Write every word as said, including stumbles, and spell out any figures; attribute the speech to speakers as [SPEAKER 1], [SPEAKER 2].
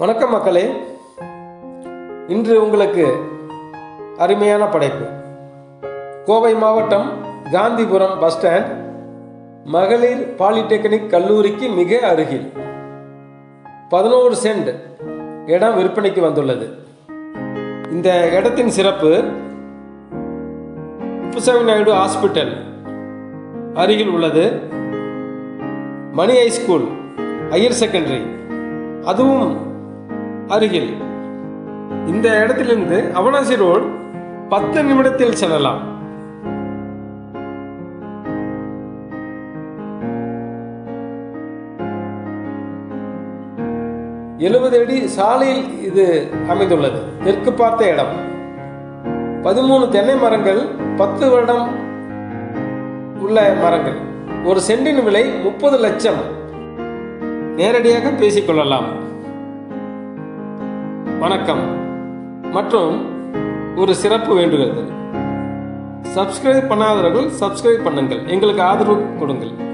[SPEAKER 1] வணக்கம் மக்களே, இன்று உங்களுக்கு அருமையான படைப்பு. கோவை மாவட்டம் காந்திபுரம் பஸ் ஸ்டாண்ட் மகளிர் பாலிடெக்னிக் கல்லூரிக்கு மிக அருகில் பதினோரு சென்ட் இடம் விற்பனைக்கு வந்துள்ளது. இந்த இடத்தின் சிறப்பு, குப்புசாமி நாயுடு ஹாஸ்பிட்டல் அருகில் உள்ளது. Mani high school higher secondary அதுவும் அருகில். இந்த இடத்திலிருந்து அவினாஷி ரோடு பத்து நிமிடத்தில் செல்லலாம். எழுபது அடி சாலையில் இது அமைந்துள்ளது. தெற்கு பார்த்த இடம். பதிமூணு தென்னை மரங்கள், பத்து வருடம் உள்ள மரங்கள். ஒரு சென்டின் விலை முப்பது லட்சம். நேரடியாக பேசிக்கொள்ளலாம். வணக்கம். மற்றும் ஒரு சிறப்பு வேண்டுகிறது, சப்ஸ்கிரைப் பண்ணாதவர்கள் சப்ஸ்கிரைப் பண்ணுங்கள், எங்களுக்கு ஆதரவு கொடுங்கள்.